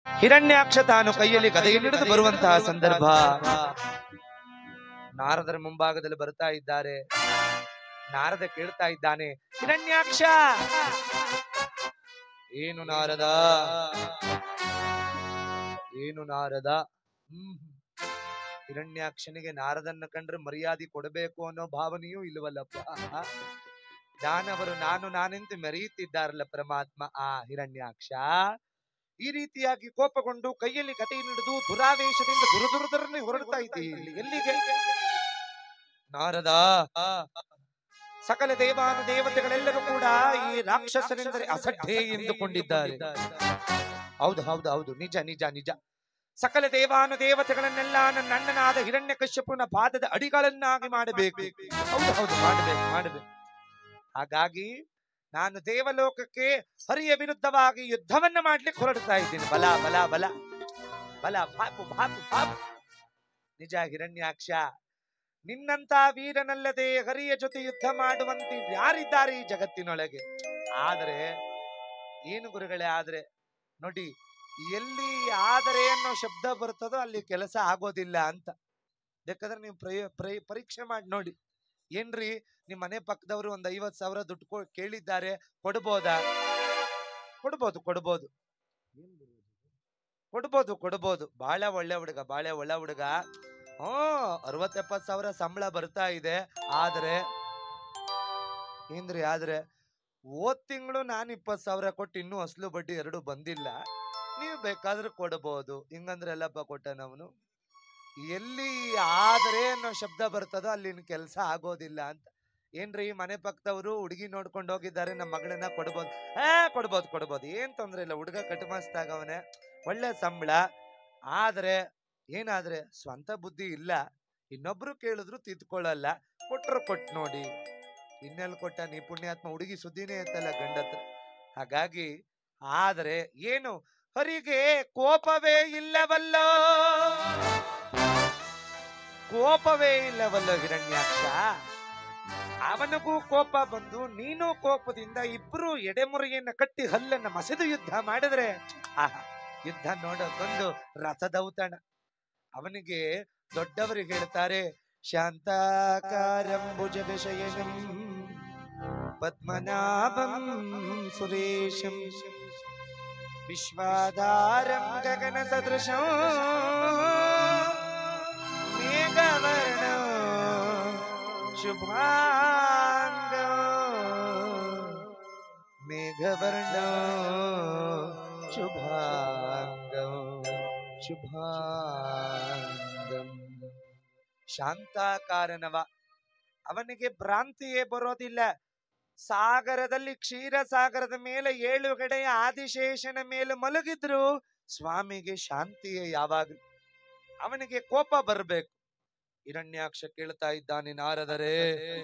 ಹಿರಣ್ಯಾಕ್ಷ ತಾನು ಕೈಯಲ್ಲಿ ಗದೆಯನ್ನು ಹಿಡಿದು ಬರುವಂತಹ ಸಂದರ್ಭ. ನಾರದರ ಮುಂಭಾಗದಲ್ಲಿ ಬರ್ತಾ ಇದ್ದಾರೆ. ನಾರದ ಕೇಳ್ತಾ ಇದ್ದಾನೆ, ಹಿರಣ್ಯಾಕ್ಷ. ಏನು ನಾರದ, ಏನು ನಾರದ? ಹಿರಣ್ಯಾಕ್ಷನಿಗೆ ನಾರದನ್ನ ಕಂಡ್ರೆ ಮರ್ಯಾದೆ ಕೊಡಬೇಕು ಅನ್ನೋ ಭಾವನೆಯೂ ಇಲ್ವಲ್ಲಪ್ಪ. ದಾನವರು ನಾನೆಂದು ಮೆರೆಯುತ್ತಿದ್ದಾರಲ್ಲ ಪರಮಾತ್ಮ. ಆ ಹಿರಣ್ಯಾಕ್ಷ ಈ ರೀತಿಯಾಗಿ ಕೋಪಗೊಂಡು ಕೈಯಲ್ಲಿ ಕಥೆಯನ್ನು ಹಿಡಿದು ದುರಾವೇಶದಿಂದ ದುರದುರದರನ್ನೇ ಹೊರಡ್ತಾ ಇದ್ದೀರಿ. ಎಲ್ಲಿಗೆ? ನಾರದ, ಸಕಲ ದೇವಾನು ದೇವತೆಗಳೆಲ್ಲರೂ ಕೂಡ ಈ ರಾಕ್ಷಸರೆಂದರೆ ಅಸಡ್ಡೆ ಎಂದುಕೊಂಡಿದ್ದಾರೆ. ಹೌದು ಹೌದು ಹೌದು, ನಿಜ ನಿಜ ನಿಜ. ಸಕಲ ದೇವಾನು ದೇವತೆಗಳನ್ನೆಲ್ಲ ನನ್ನ ಅಣ್ಣನಾದ ಹಿರಣ್ಯಕಶ್ಯಪನ ಪಾದದ ಅಡಿಗಳನ್ನಾಗಿ ಮಾಡಬೇಕು. ಹೌದು ಹೌದು, ಮಾಡಬೇಕು. ಹಾಗಾಗಿ ನಾನು ದೇವಲೋಕಕ್ಕೆ ಹರಿಯ ವಿರುದ್ಧವಾಗಿ ಯುದ್ಧವನ್ನ ಮಾಡ್ಲಿಕ್ಕೆ ಹೊರಡ್ತಾ ಇದ್ದೀನಿ. ಬಲ ಬಲ ಬಲ ಬಲ, ಬಾಪು ಬಾಪು ಬಾಪು. ನಿಜ ಹಿರಣ್ಯಾಕ್ಷ, ನಿನ್ನಂತ ವೀರನಲ್ಲದೆ ಹರಿಯ ಜೊತೆ ಯುದ್ಧ ಮಾಡುವಂತೆ ಯಾರಿದ್ದಾರೆ ಈ ಜಗತ್ತಿನೊಳಗೆ? ಆದ್ರೆ ಏನು ಗುರುಗಳೇ, ಆದ್ರೆ ನೋಡಿ, ಎಲ್ಲಿ ಆದರೆ ಅನ್ನೋ ಶಬ್ದ ಬರ್ತದೋ ಅಲ್ಲಿ ಕೆಲಸ ಆಗೋದಿಲ್ಲ ಅಂತ. ಬೇಕಾದ್ರೆ ನೀವು ಪರೀಕ್ಷೆ ಮಾಡಿ ನೋಡಿ. ಏನ್ರಿ, ನಿಮ್ ಮನೆ ಪಕ್ಕದವರು ಒಂದ್ 50,000 ದುಡ್ಡು ಕೇಳಿದ್ದಾರೆ, ಕೊಡ್ಬೋದಾ? ಕೊಡ್ಬೋದು ಕೊಡ್ಬೋದು ಕೊಡ್ಬೋದು ಕೊಡ್ಬೋದು. ಬಹಳ ಒಳ್ಳೆ ಹುಡುಗ. 60-70 ಸಂಬಳ ಬರ್ತಾ ಇದೆ. ಆದ್ರೆ ಏನ್ರಿ, ಆದ್ರೆ ಹೋದ್ ತಿಂಗಳು ನಾನು 20,000 ಕೊಟ್ಟು ಇನ್ನೂ ಅಸಲು ಬಡ್ಡಿ 2 ಬಂದಿಲ್ಲ. ನೀವು ಬೇಕಾದ್ರೆ ಕೊಡ್ಬೋದು. ಹಿಂಗಂದ್ರೆ ಎಲ್ಲಪ್ಪ ಕೊಟ್ಟನವನು. ಎಲ್ಲಿ ಆದರೆ ಅನ್ನೋ ಶಬ್ದ ಬರ್ತದೋ ಅಲ್ಲಿನ ಕೆಲಸ ಆಗೋದಿಲ್ಲ ಅಂತ. ಏನ್ರಿ, ಮನೆ ಪಕ್ಕದವರು ಹುಡುಗಿ ನೋಡ್ಕೊಂಡು ಹೋಗಿದ್ದಾರೆ, ನಮ್ಮ ಮಗಳನ್ನ ಕೊಡ್ಬೋದು. ಕೊಡ್ಬೋದು, ಏನ್ ತೊಂದ್ರೆ ಇಲ್ಲ. ಹುಡುಗ ಕಟುಮಸ್ತಾಗವನೆ, ಒಳ್ಳೆ ಸಂಬಳ. ಆದ್ರೆ ಏನಾದ್ರೆ ಸ್ವಂತ ಬುದ್ಧಿ ಇಲ್ಲ. ಇನ್ನೊಬ್ರು ಕೇಳಿದ್ರು ತಿದ್ಕೊಳ್ಳಲ್ಲ. ಕೊಟ್ರು ಕೊಟ್ಟು ನೋಡಿ. ಇನ್ನೆಲ್ಲಿ ಕೊಟ್ಟ ನೀ ಪುಣ್ಯಾತ್ಮ? ಹುಡುಗಿ ಸುದ್ದಿನೇ ಇತ್ತಲ್ಲ ಗಂಡತ್ರ. ಹಾಗಾಗಿ ಆದ್ರೆ ಏನು, ಹರಿಗೆ ಕೋಪವೇ ಇಲ್ಲವಲ್ಲೋ ಹಿರಣ್ಯಾಕ್ಷ. ಅವನಿಗೂ ಕೋಪ ಬಂದು ನೀನು ಕೋಪದಿಂದ ಇಬ್ರು ಎಡೆಮುರಿಯನ್ನ ಕಟ್ಟಿ ಹಲ್ಲನ್ನ ಮಸೆದು ಯುದ್ಧ ಮಾಡಿದ್ರೆ ಯುದ್ಧ ನೋಡೋದೊಂದು ರಸದೌತಣ. ಅವನಿಗೆ ದೊಡ್ಡವರು ಹೇಳ್ತಾರೆ, ಶಾಂತಾಕಾರಂ ಭುಜಗಶಯನಂ ಪದ್ಮನಾಭಂ ಸುರೇಶಂ ವಿಶ್ವಾಧಾರಂ ಗಗನ ಸದೃಶಂ ಮೇಘವರ್ಣ ಶುಭಾಂಗಂ. ಶಾಂತಾಕಾರನವ, ಅವನಿಗೆ ಭ್ರಾಂತಿಯೇ ಬರೋದಿಲ್ಲ. ಸಾಗರದಲ್ಲಿ, ಕ್ಷೀರ ಸಾಗರದ ಮೇಲೆ 7 ಕಡೆಯ ಆದಿಶೇಷನ ಮೇಲೆ ಮಲಗಿದ್ರು ಸ್ವಾಮಿಗೆ ಶಾಂತಿಯೇ ಯಾವಾಗಲೂ. ಅವನಿಗೆ ಕೋಪ ಬರಬೇಕು. ಹಿರಣ್ಯಾಕ್ಷ ಕೇಳ್ತಾ ಇದ್ದಾನೆ, ನಾರದರೆ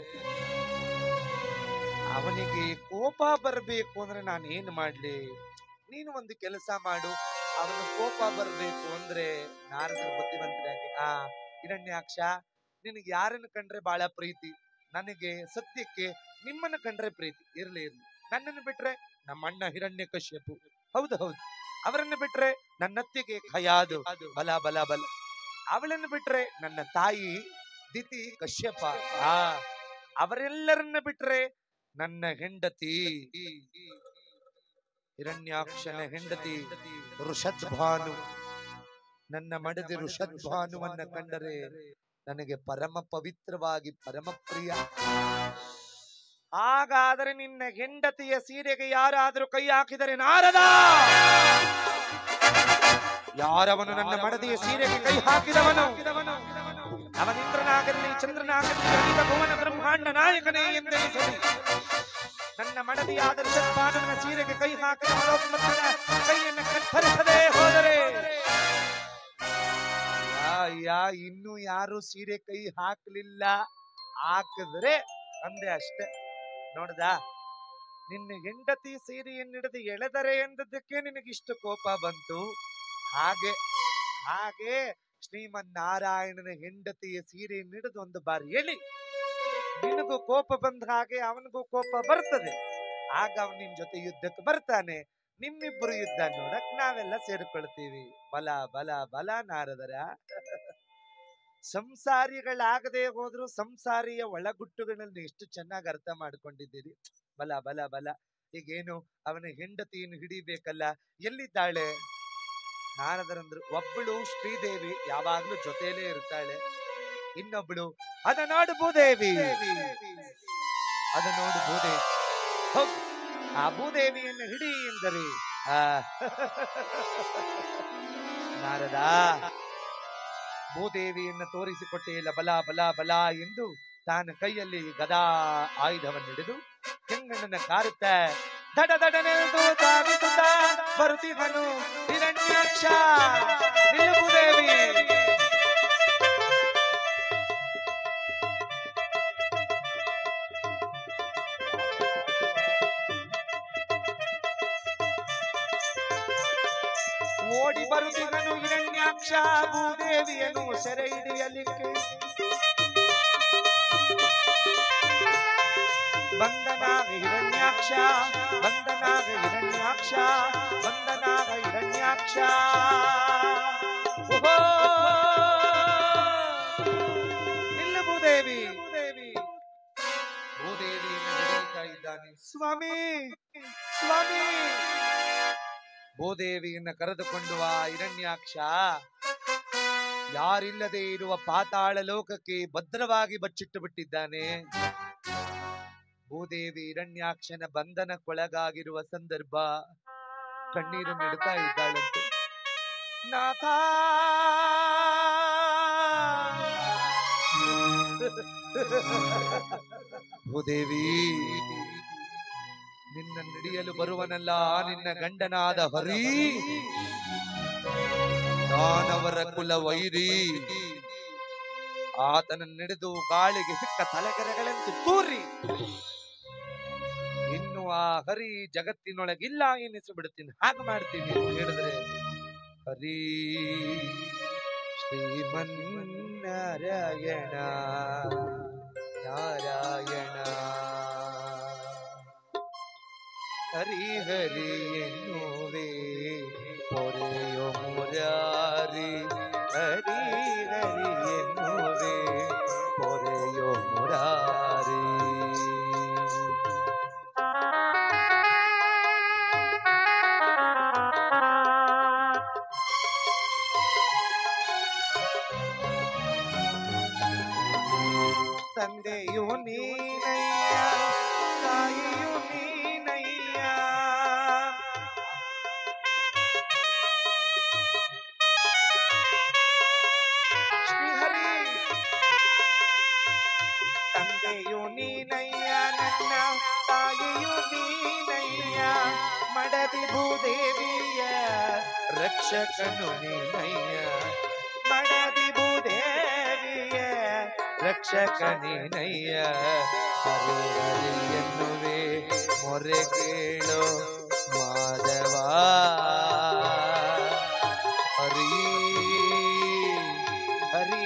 ಅವನಿಗೆ ಕೋಪ ಬರಬೇಕು ಅಂದ್ರೆ ನಾನು ಏನ್ ಮಾಡ್ಲಿ? ನೀನು ಒಂದು ಕೆಲಸ ಮಾಡು, ಅವನು ಕೋಪ ಬರಬೇಕು ಅಂದ್ರೆ. ನಾರದರು ಬುದ್ಧಿವಂತರಾಗಿ, ಹಿರಣ್ಯಾಕ್ಷ, ನಿನಗೆ ಯಾರನ್ನು ಕಂಡ್ರೆ ಬಹಳ ಪ್ರೀತಿ? ನನಗೆ ಸದ್ಯಕ್ಕೆ ನಿಮ್ಮನ್ನು ಕಂಡ್ರೆ ಪ್ರೀತಿ. ಇರ್ಲಿ, ನನ್ನನ್ನು ಬಿಟ್ರೆ ನಮ್ಮ ಅಣ್ಣ ಹಿರಣ್ಯಕಶ್ಯಪು. ಹೌದು, ಅವರನ್ನು ಬಿಟ್ರೆ ನನ್ನತ್ತಿಗೆ ಖಯಾದು. ಬಲ ಬಲ ಬಲ. ಅವಳನ್ನು ಬಿಟ್ರೆ ನನ್ನ ತಾಯಿ ದಿತಿ ಕಶ್ಯಪ. ಅವರೆಲ್ಲರನ್ನ ಬಿಟ್ರೆ ನನ್ನ ಹೆಂಡತಿ ಹಿರಣ್ಯಾಕ್ಷನ ಹೆಂಡತಿ ಋಷದ್ಭಾನು. ನನ್ನ ಮಡದಿ ಋಷದ್ಭಾನುವನ್ನ ಕಂಡರೆ ನನಗೆ ಪರಮ ಪವಿತ್ರವಾಗಿ ಪರಮ ಪ್ರಿಯ. ಹಾಗಾದರೆ ನಿನ್ನ ಹೆಂಡತಿಯ ಸೀರೆಗೆ ಯಾರಾದರೂ ಕೈ ಹಾಕಿದರೆ ನಾರದ, ಯಾರವನು ನನ್ನ ಮಡದಿಯ ಸೀರೆಗೆ ಕೈ ಹಾಕಿದವನು ಅವನಿಂದ್ರನಾಗಲಿ ಚಂದ್ರನಾಗಲಿ ಭುವನ ಬ್ರಹ್ಮಾಂಡ ನಾಯಕನೇ ಎಂದೆನಿಸಲಿ. ನನ್ನ ಮಡದಿಯಾದ ಋಷದ್ಭಾನುವಿನ ಸೀರೆಗೆ ಕೈ ಹಾಕಿದ ಕೈಯನ್ನು ಕತ್ತರಿಸದೆ ಹೋದರೆ, ಇನ್ನು ಯಾರು ಸೀರೆ ಕೈ ಹಾಕಲಿಲ್ಲ. ಹಾಕಿದ್ರೆ ಅಂದೆ ಅಷ್ಟೆ. ನೋಡ್ದ, ನಿನ್ನ ಹೆಂಡತಿ ಸೀರೆಯನ್ನಿಡಿದು ಎಳೆದರೆ ಎಂದದ್ದಕ್ಕೆ ನಿನಗಿಷ್ಟು ಕೋಪ ಬಂತು. ಹಾಗೆ ಶ್ರೀಮನ್ನಾರಾಯಣನ ಹೆಂಡತಿಯ ಸೀರೆಯನ್ನಿಡಿದು ಒಂದು ಬಾರಿ ಎಳಿ, ನಿನಗೂ ಕೋಪ ಬಂದ ಹಾಗೆ ಅವನಿಗೂ ಕೋಪ ಬರ್ತದೆ. ಆಗ ಅವನ ನಿನ್ ಜೊತೆ ಯುದ್ಧಕ್ಕೆ ಬರ್ತಾನೆ. ನಿಮ್ಮಿಬ್ಬರು ಯುದ್ಧ ನೋಡಕ್ ನಾವೆಲ್ಲ ಸೇರ್ಕೊಳ್ತೀವಿ. ಬಲ ಬಲ ಬಲ ನಾರದರ. ಸಂಸಾರಿಗಳಾಗದೆ ಹೋದ್ರು ಸಂಸಾರಿಯ ಒಳಗುಟ್ಟುಗಳನ್ನು ಎಷ್ಟು ಚೆನ್ನಾಗಿ ಅರ್ಥ ಮಾಡ್ಕೊಂಡಿದ್ದೀರಿ. ಬಲ ಬಲ ಬಲ. ಈಗೇನು ಅವನ ಹೆಂಡತಿಯನ್ನು ಹಿಡಿಬೇಕಲ್ಲ, ಎಲ್ಲಿದ್ದಾಳೆ? ನಾರದರಂದ್ರು, ಒಬ್ಬಳು ಶ್ರೀದೇವಿ ಯಾವಾಗ್ಲೂ ಜೊತೆಲೇ ಇರ್ತಾಳೆ, ಇನ್ನೊಬ್ಬಳು ಅದ ನೋಡು ಭೂದೇವಿ, ಅದ ನೋಡು ಭೂದೇವಿ, ಹೋಗ್ ಆ ಭೂದೇವಿಯನ್ನು ಹಿಡಿ ಎಂದರೆ ನಾರದ ಭೂದೇವಿಯನ್ನು ತೋರಿಸಿಕೊಟ್ಟೇ ಇಲ್ಲ. ಬಲ ಬಲ ಬಲ ಎಂದು ತಾನ ಕೈಯಲ್ಲಿ ಗದಾ ಆಯುಧವನ್ನು ಹಿಡಿದು ಕೆಂಗಣ್ಣನ ಕಾರುತ್ತ ದಡ ದಡನೆಂದು ಧಾವಿಸುತ್ತ ಬರುತ್ತಿದ್ದನು ಹಿರಣ್ಯಾಕ್ಷ. ನಿಲ್ಲು ಭೂದೇವಿ. ಓಡಿ ಬರುತ್ತಿದ್ದನು ಹಿರಣ್ಯಾಕ್ಷ ಭೂದೇವಿಯನ್ನು ಸೆರೆ ಹಿಡಿಯಲಿಕ್ಕೆ. ಬಂದನಾಗ ಹಿರಣ್ಯಾಕ್ಷ, ಬಂದನಾಗ ಹಿರಣ್ಯಾಕ್ಷ, ಬಂದನಾಗ ಹಿರಣ್ಯಾಕ್ಷ. ಓಹೋ ನಿಲ್ಲು ಭೂದೇವಿ. ಭೂದೇವಿಯನ್ನು ಹಿಡಿಯುತ್ತಾ ಇದ್ದಾನೆ. ಸ್ವಾಮಿ ಸ್ವಾಮಿ. ಭೂದೇವಿಯನ್ನು ಕರೆದುಕೊಂಡು ಆ ಹಿರಣ್ಯಾಕ್ಷ ಯಾರಿಲ್ಲದೆ ಇರುವ ಪಾತಾಳ ಲೋಕಕ್ಕೆ ಭದ್ರವಾಗಿ ಬಚ್ಚಿಟ್ಟು ಬಿಟ್ಟಿದ್ದಾನೆ. ಭೂದೇವಿ ಹಿರಣ್ಯಾಕ್ಷನ ಬಂಧನಕ್ಕೊಳಗಾಗಿರುವ ಸಂದರ್ಭ ಕಣ್ಣೀರು ನೆಡುತ್ತಾ ಇದ್ದಾಳಂತೆ. ನಾಥ ಭೂದೇವಿ, ನಿನ್ನ ನಡೆಯಲು ಬರುವನಲ್ಲ ನಿನ್ನ ಗಂಡನಾದ ಹರಿ, ದಾನವರ ಕುಲ ವೈರಿ. ಆತನ ನಡೆದು ಗಾಳಿಗೆ ಸಿಕ್ಕ ತಲೆಗೆರೆಗಳಂತೆ ತೂರಿ ಇನ್ನು ಆ ಹರಿ ಜಗತ್ತಿನೊಳಗಿಲ್ಲ ಎನಿಸಿಬಿಡುತ್ತೀನಿ. ಹಾಗೆ ಮಾಡ್ತೀನಿ ಹೇಳಿದ್ರೆ ಹರಿ ಶ್ರೀಮನ್ನಾರಾಯಣ ನಾರಾಯಣ ಹರಿ ಹರಿ ಎನ್ನುವೆ ಪೊರೆಯೋ ಮುರಾರಿ, ಹರಿ ಹರಿ ಎನ್ನುವೆ ಪೊರೆಯೋ ಮುರಾರಿ. ತಂದೆಯು ನೀನಯ್ಯ, ತಾಯಿಯು ನೀನಯ್ಯ, ಶ್ರೀಹರಿ. ತಂದೆಯು ನೀನಯ್ಯ, ನನ್ನ ತಾಯಿಯು ನೀನಯ್ಯ, ಮಡದಿ ಭೂದೇವಿಯ ರಕ್ಷಕನು ನೀನಯ್ಯ, ಮಡದಿ ಭೂದೇವಿಯ ರಕ್ಷಕ ನೀನಯ್ಯ. ಹರಿ ಹರಿ ಎನ್ನುವೆ ಮೊರೆ ಕೇಳೋ ಮಾಧವ, ಹರಿ ಹರಿ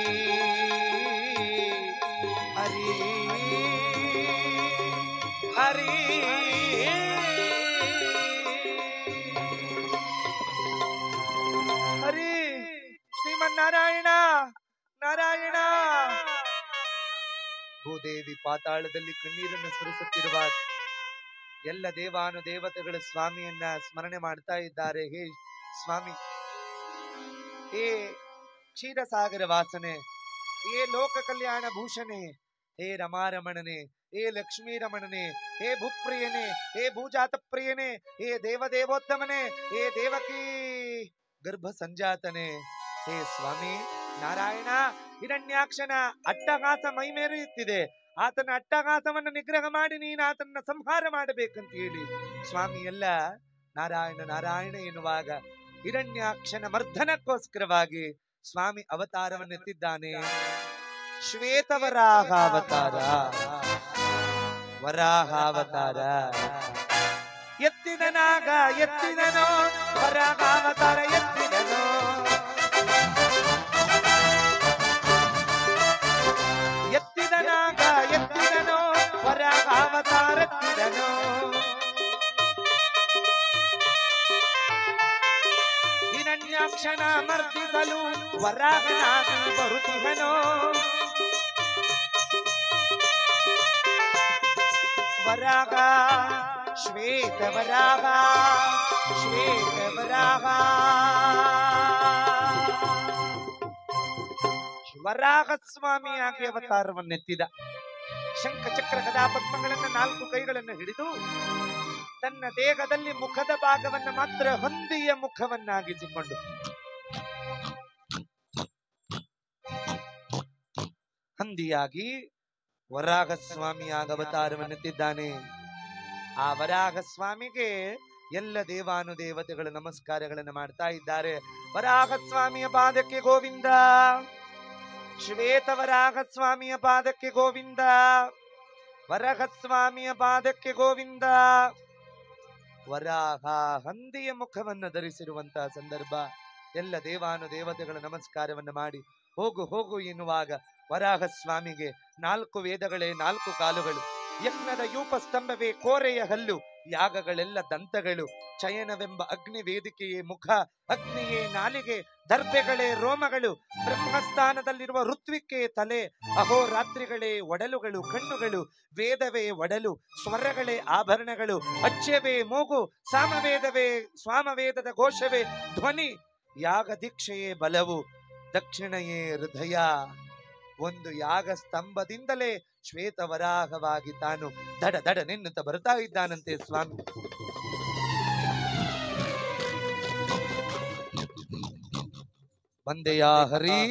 ಹರಿ ಹರಿ. ಹರಿ ಶ್ರೀಮನ್ನಾರಾಯಣ ನಾರಾಯಣ. ಭೂದೇವಿ ಪಾತಾಳದಲ್ಲಿ ಕಣ್ಣೀರನ್ನು ಸುರಿಸುತ್ತಿರುವಾಗ ಎಲ್ಲ ದೇವಾನುದೇವತೆಗಳು ಸ್ವಾಮಿಯನ್ನ ಸ್ಮರಣೆ ಮಾಡ್ತಾ ಇದ್ದಾರೆ. ಹೇ ಸ್ವಾಮಿ, ಹೇ ಕ್ಷೀರಸಾಗರ ವಾಸನೆ, ಹೇ ಲೋಕ ಕಲ್ಯಾಣ ಭೂಷಣೆ, ಹೇ ರಮಾರಮಣನೆ, ಹೇ ಲಕ್ಷ್ಮೀ ರಮಣನೆ, ಹೇ ಭೂಪ್ರಿಯನೆ, ಹೇ ಭೂಜಾತ ಪ್ರಿಯನೆ, ಹೇ ದೇವದೇವೋತ್ತಮನೆ, ಹೇ ದೇವಕಿ ಗರ್ಭ ಸಂಜಾತನೆ, ಹೇ ಸ್ವಾಮಿ ನಾರಾಯಣ. ಹಿರಣ್ಯಾಕ್ಷನ ಅಟ್ಟಹಾಸ ಮೈಮೇರಿಯುತ್ತಿದೆ. ಆತನ ಅಟ್ಟಹಾಸವನ್ನು ನಿಗ್ರಹ ಮಾಡಿ ನೀನು ಆತನ ಸಂಹಾರ ಮಾಡಬೇಕಂತ ಹೇಳಿ ಸ್ವಾಮಿ ಎಲ್ಲ ನಾರಾಯಣ ನಾರಾಯಣ ಎನ್ನುವಾಗ ಹಿರಣ್ಯಾಕ್ಷನ ಮರ್ಧನಕ್ಕೋಸ್ಕರವಾಗಿ ಸ್ವಾಮಿ ಅವತಾರವನ್ನೆತ್ತಿದ್ದಾನೆ. ಶ್ವೇತವರಾಹಾವತಾರ, ವರಾಹಾವತಾರ. ಎತ್ತಿದನಾಗ ಎತ್ತಿದನೋ, ವರಾಹಾವತಾರ ಎತ್ತಿದನೋ, ಎತ್ತಿದನಾಗ ಎತ್ತಿದನೋ, ವರಾಹಾವತಾರ ಎತ್ತಿದನೋ. ಹಿರಣ್ಯಾಕ್ಷನ ಮರ್ದಿಸಲು ವರಾಹನಾಗಿ ಬರುತ್ತಿಹನೋ ವರಾಹ ಶ್ವೇತ ವರಾಹ ಶ್ವೇತ ವರಾಹ ವರಾಹ ಸ್ವಾಮಿಯಾಗಿ ಅವತಾರವನ್ನೆತ್ತಿದ. ಶಂಖ ಚಕ್ರ ಗದಾ ಪದ್ಮಗಳನ್ನ 4 ಕೈಗಳನ್ನು ಹಿಡಿದು ತನ್ನ ದೇಹದಲ್ಲಿ ಮುಖದ ಭಾಗವನ್ನು ಮಾತ್ರ ಹಂದಿಯ ಮುಖವನ್ನಾಗಿಸಿಕೊಂಡು ಹಂದಿಯಾಗಿ ವರಾಹ ಸ್ವಾಮಿಯಾಗ ಅವತಾರವನ್ನೆತ್ತಿದ್ದಾನೆ. ಆ ವರಾಹ ಸ್ವಾಮಿಗೆ ಎಲ್ಲ ದೇವಾನುದೇವತೆಗಳು ನಮಸ್ಕಾರಗಳನ್ನು ಮಾಡ್ತಾ ಇದ್ದಾರೆ. ವರಾಹ ಸ್ವಾಮಿಯ ಪಾದಕ್ಕೆ ಗೋವಿಂದ, ಶ್ವೇತ ವರಾಹ ಸ್ವಾಮಿಯ ಪಾದಕ್ಕೆ ಗೋವಿಂದ, ವರಾಹ ಸ್ವಾಮಿಯ ಪಾದಕ್ಕೆ ಗೋವಿಂದ. ವರಾಹ ಹಂದಿಯ ಮುಖವನ್ನು ಧರಿಸಿರುವಂತಹ ಸಂದರ್ಭ. ಎಲ್ಲ ದೇವಾನುದೇವತೆಗಳ ನಮಸ್ಕಾರವನ್ನು ಮಾಡಿ ಹೋಗು ಹೋಗು ಎನ್ನುವಾಗ ವರಾಹ ಸ್ವಾಮಿಗೆ 4 ವೇದಗಳೇ 4 ಕಾಲುಗಳು, ಯಜ್ಞದ ಯೂಪ ಸ್ತಂಭವೇ ಕೋರೆಯ ಹಲ್ಲು, ಯಾಗಗಳೆಲ್ಲ ದಂತಗಳು, ಚಯನವೆಂಬ ಅಗ್ನಿ ವೇದಿಕೆಯೇ ಮುಖ, ಅಗ್ನಿಯೇ ನಾಲಿಗೆ, ದರ್ಭೆಗಳೇ ರೋಮಗಳು, ಬ್ರಹ್ಮಸ್ಥಾನದಲ್ಲಿರುವ ಋತ್ವಿಕೆ ತಲೆ, ಅಹೋರಾತ್ರಿಗಳೇ ಒಡಲುಗಳು ಕಣ್ಣುಗಳು, ವೇದವೇ ಒಡಲು, ಸ್ವರಗಳೇ ಆಭರಣಗಳು, ಅಚ್ಯವೇ ಮೂಗು, ಸಾಮವೇದವೇ ಸ್ವಾಮವೇದದ ಘೋಷವೇ ಧ್ವನಿ, ಯಾಗ ದೀಕ್ಷೆಯೇ ಬಲವು, ದಕ್ಷಿಣೆಯೇ ಹೃದಯ. ಒಂದು ಯಾಗ ಸ್ತಂಭದಿಂದಲೇ ಶ್ವೇತವರಾಹವಾಗಿ ತಾನು ದಡ ದಡ ನಿನ್ನುತ್ತ ಬರ್ತಾ ಇದ್ದಾನಂತೆ ಸ್ವಾಮಿ. ಬಂದೆಯ ಹರಿ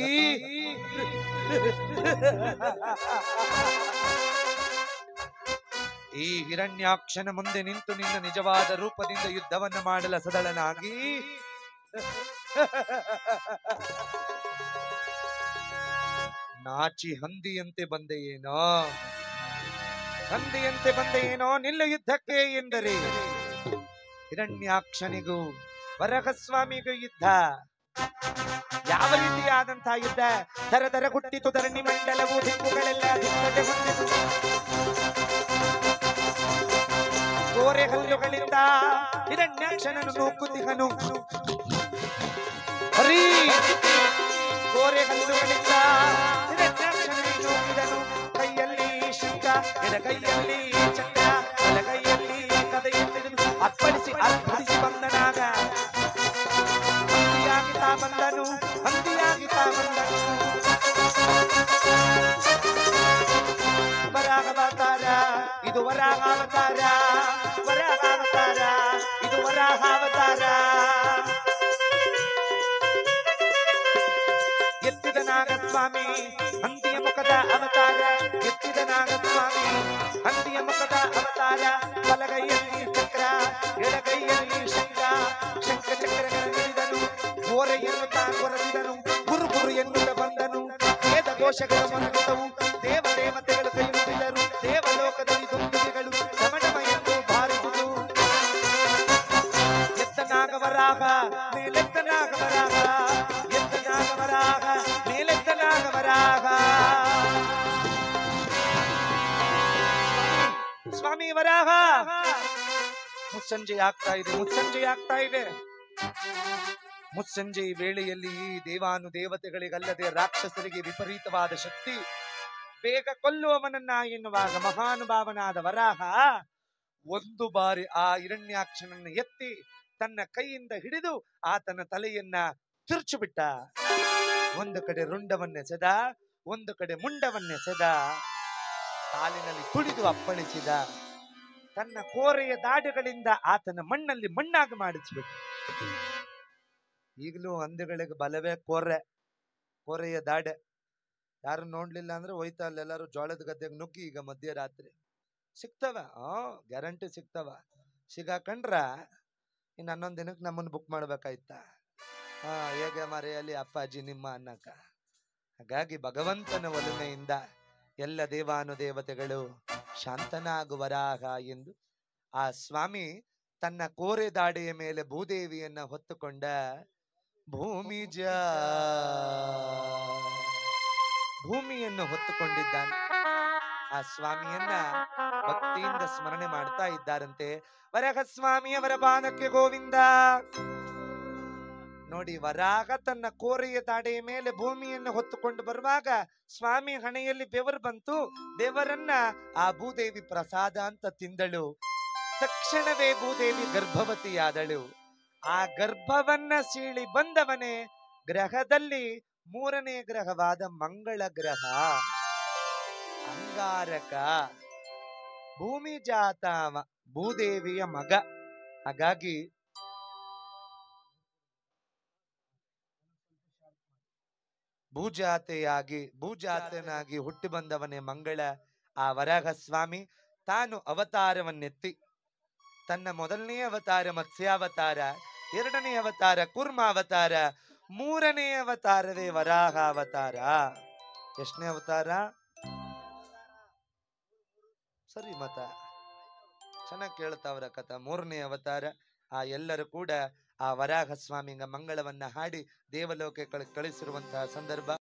ಈ ಹಿರಣ್ಯಾಕ್ಷನ ಮುಂದೆ ನಿಂತು ನಿನ್ನ ನಿಜವಾದ ರೂಪದಿಂದ ಯುದ್ಧವನ್ನು ಮಾಡಲ ಸದಳನಾಗಿ ನಾಚಿ ಹಂದಿಯಂತೆ ಬಂದೆಯೇನೋ, ಹಂದಿಯಂತೆ ಬಂದೆಯೇನೋ, ನಿಲ್ಲ ಯುದ್ಧಕ್ಕೆ ಎಂದರೆ ಹಿರಣ್ಯಾಕ್ಷನಿಗೂ ವರಹಸ್ವಾಮಿಗೂ ಯುದ್ಧ. ಯಾವ ರೀತಿಯಾದಂತಹ ಯುದ್ಧ? ದರ ದರ ಹುಟ್ಟಿತು ಧರಣಿ ಮಂಡಲವು, ದಿಕ್ಕುಗಳೆಲ್ಲ ದಿಕ್ಕದೆ ಹೊಂದಿತು, ಕೋರೆ ಹಲ್ಲುಗಳಿಂದ ಹಿರಣ್ಯಾಕ್ಷನನ್ನು ನೂಕುತಿಹನು. ಹರಿ ಕೋರೆ ಹಲ್ಲುಗಳಿಂದ ಹಿರಣ್ಯಾಕ್ಷನನ್ನು ನೂಕಿದನು. ಕೈಯಲ್ಲಿ ಶಂಖ, ಎಡಗೈಯಲ್ಲಿ ಚಕ್ರ, ಬಲಗೈಯಲ್ಲಿ ಕದೆಯೆತ್ತಿದನು. ಅಪ್ಪಳಿಸಿ ಅರ್ಪಡಿಸಿ ಬಂದನಾಗ ಹಂದಿಯಾಗಿ ತಾ ಬಂದನು, ಹಂದಿಯಾಗಿ ತಾ ಬಂದನು. ವರಾಹಾವತಾರ ಇದು ವರಾಹಾವತಾರ, ವರಾಹಾವತಾರ ಇದು ವರಾಹಾವತಾರ. ಎತ್ತಿದ ನಾಗಸ್ವಾಮಿ ಹಂದಿಯ ಮುಖದ ಅವತಾರ, ಎತ್ತಿದ ನಾಗಸ್ವಾಮಿ ಹಂದಿಯ ಮುಖದ ಅವತಾರ. ಬಲಗೈಯಲ್ಲಿ ಚಕ್ರ, ಎಡಗೈಯಲ್ಲಿ ಶಂಖ, ಶಂಖ ಚಕ್ರಗಳ ಹಿಡಿದನು. ಗೋರೆಯನ್ನು ಕೊರಸಿದನು, ಗುರು ಗುರು ಎನ್ನುತ್ತ ಬಂದನು. ವೇದ ಘೋಷಗಳು ಮೊನಗುತ್ತವು, ದೇವ ದೇವತೆಗಳು ಕೈ ಮುಗಿದರು. ದೇವಲೋಕದಲ್ಲಿ ದುಂಬಿಗಳು ಶಮಣಮ ಎಂದು ಭಾರಿಸುವುದು. ಎತ್ತ ನಾಗವರಾಹ ಮೇಲೆತ್ತ ನಾಗವರಾಹ, ಎತ್ತ ನಾಗವರಾಹ ಮೇಲೆತ್ತ ನಾಗವರಾಹ. ಸ್ವಾಮಿ ವರಾಹ, ಮುಸ್ಸಂಜೆ ಆಗ್ತಾ ಇದೆ, ಮುಸ್ಸಂಜೆ ಆಗ್ತಾ ಇದೆ. ಮುಸ್ಸಂಜೆ ವೇಳೆಯಲ್ಲಿ ಈ ದೇವಾನುದೇವತೆಗಳಿಗಲ್ಲದೆ ರಾಕ್ಷಸರಿಗೆ ವಿಪರೀತವಾದ ಶಕ್ತಿ. ಬೇಗ ಕೊಲ್ಲುವವನನ್ನ ಎನ್ನುವಾಗ ಮಹಾನುಭಾವನಾದ ವರಾಹ ಒಂದು ಬಾರಿ ಆ ಹಿರಣ್ಯಾಕ್ಷನನ್ನು ಎತ್ತಿ ತನ್ನ ಕೈಯಿಂದ ಹಿಡಿದು ಆತನ ತಲೆಯನ್ನ ತಿರುಚು ಬಿಟ್ಟ. ಒಂದು ಕಡೆ ರುಂಡವನ್ನೆಸೆದ, ಒಂದು ಕಡೆ ಮುಂಡವನ್ನೆಸೆದ, ಕಾಲಿನಲ್ಲಿ ತುಳಿದು ಅಪ್ಪಳಿಸಿದ. ತನ್ನ ಕೋರೆಯ ದಾಡುಗಳಿಂದ ಆತನ ಮಣ್ಣಲ್ಲಿ ಮಣ್ಣಾಗಿ ಮಾಡಿಸ್ಬಿಟ್ಟು. ಈಗಲೂ ಹಂದಿಗಳಿಗೆ ಬಲವೇ ಕೋರೆಯ ದಾಡೆ. ಯಾರು ನೋಡ್ಲಿಲ್ಲ ಅಂದ್ರೆ ಹೋಯ್ತಾ ಅಲ್ಲೆಲ್ಲರೂ ಜೋಳದ ಗದ್ದೆಗೆ ನುಗ್ಗಿ ಈಗ ಮಧ್ಯರಾತ್ರಿ ಸಿಗ್ತವ. ಗ್ಯಾರಂಟಿ ಸಿಗ್ತವ. ಸಿಗಾಕಂಡ್ರ ಇನ್ನು 11 ದಿನಕ್ಕೆ ನಮ್ಮನ್ನು ಬುಕ್ ಮಾಡ್ಬೇಕಾಯ್ತ. ಹೇಗೆ ಮರೆಯಲ್ಲಿ ಅಪ್ಪಾಜಿ ನಿಮ್ಮ ಅನ್ನಕ. ಹಾಗಾಗಿ ಭಗವಂತನ ಒಲುಮೆಯಿಂದ ಎಲ್ಲ ದೇವಾನುದೇವತೆಗಳು ಶಾಂತನಾಗುವರಾಗ ಎಂದು ಆ ಸ್ವಾಮಿ ತನ್ನ ಕೋರೆ ದಾಡೆಯ ಮೇಲೆ ಭೂದೇವಿಯನ್ನ ಹೊತ್ತುಕೊಂಡ ಭೂಮಿಯನ್ನು ಹೊತ್ತುಕೊಂಡಿದ್ದಾನೆ. ಆ ಸ್ವಾಮಿಯನ್ನ ಭಕ್ತಿಯಿಂದ ಸ್ಮರಣೆ ಮಾಡ್ತಾ ಇದ್ದಾರಂತೆ. ವರಹ ಸ್ವಾಮಿಯವರ ಪಾದಕ್ಕೆ ಗೋವಿಂದ, ನೋಡಿ, ವರಾಹ ತನ್ನ ಕೋರೆಯ ತಾಡೆಯ ಮೇಲೆ ಭೂಮಿಯನ್ನು ಹೊತ್ತುಕೊಂಡು ಬರುವಾಗ ಸ್ವಾಮಿ ಹಣೆಯಲ್ಲಿ ಬೆವರು ಬಂತು. ಬೆವರನ್ನ ಆ ಭೂದೇವಿ ಪ್ರಸಾದ ಅಂತ ತಿಂದಳು. ತಕ್ಷಣವೇ ಭೂದೇವಿ ಗರ್ಭವತಿಯಾದಳು. ಆ ಗರ್ಭವನ್ನ ಸೀಳಿ ಬಂದವನೇ ಗ್ರಹದಲ್ಲಿ 3ನೇ ಗ್ರಹವಾದ ಮಂಗಳ ಗ್ರಹ. ಅಂಗಾರಕ ಭೂಮಿ ಜಾತಾವ, ಭೂದೇವಿಯ ಮಗ. ಹಾಗಾಗಿ ಭೂಜಾತನಾಗಿ ಹುಟ್ಟಿ ಬಂದವನೇ ಮಂಗಳ. ಆ ವರಾಹ ಸ್ವಾಮಿ ತಾನು ಅವತಾರವನ್ನೆತ್ತಿ, ತನ್ನ ಮೊದಲನೇ ಅವತಾರ ಮತ್ಸ್ಯಾವತಾರ, 2ನೇ ಅವತಾರ ಕೂರ್ಮಾವತಾರ, 3ನೇ ಅವತಾರವೇ ವರಾಹ ಅವತಾರ. ಎಷ್ಟನೇ ಅವತಾರ? ಸರಿ ಮತ ಚೆನ್ನಾಗಿ ಕೇಳ್ತಾವ್ರ ಕಥಾ. 3ನೇ ಅವತಾರ. ಆ ಎಲ್ಲರೂ ಕೂಡ ಆ ವರಾಹ ಸ್ವಾಮಿಗ ಮಂಗಳವನ್ನ ಹಾಡಿ ದೇವಲೋಕ ಕಳಿಸಿರುವಂತಹ ಸಂದರ್ಭ.